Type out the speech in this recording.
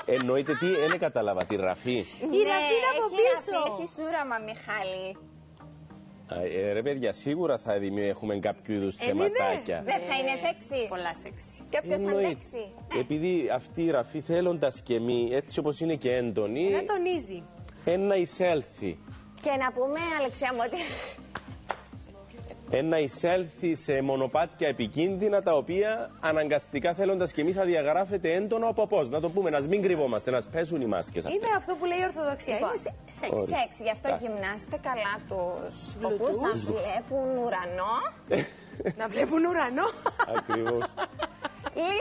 Εννοείται τι, δεν κατάλαβα, τη ραφή. Η ραφή είναι από πίσω. Έχει σούραμα, Μιχάλη. Ρε παιδιά, σίγουρα θα έχουμε κάποιο είδους θεματάκια. Δεν θα είναι σεξι. Πολλά σεξι. Και όποιος αντέξει. Επειδή αυτή η ραφή θέλοντας και μη, έτσι όπως είναι και έντονη, Να τονίζει. ένα εισέλθει. Και να πούμε, Αλεξία μου, ότι Ένα εισέλθει σε μονοπάτια επικίνδυνα, τα οποία αναγκαστικά θέλοντας και εμείς θα διαγράφεται έντονο από πώς. Να το πούμε, να μην κρυβόμαστε, να πέσουν οι μάσκες αυτές. Είναι αυτό που λέει η Ορθοδοξία. Λοιπόν, Είναι σεξ. σεξ. Γι' αυτό γυμνάστε καλά τους οπούς να βλέπουν ουρανό. Να βλέπουν ουρανό. Ακριβώς.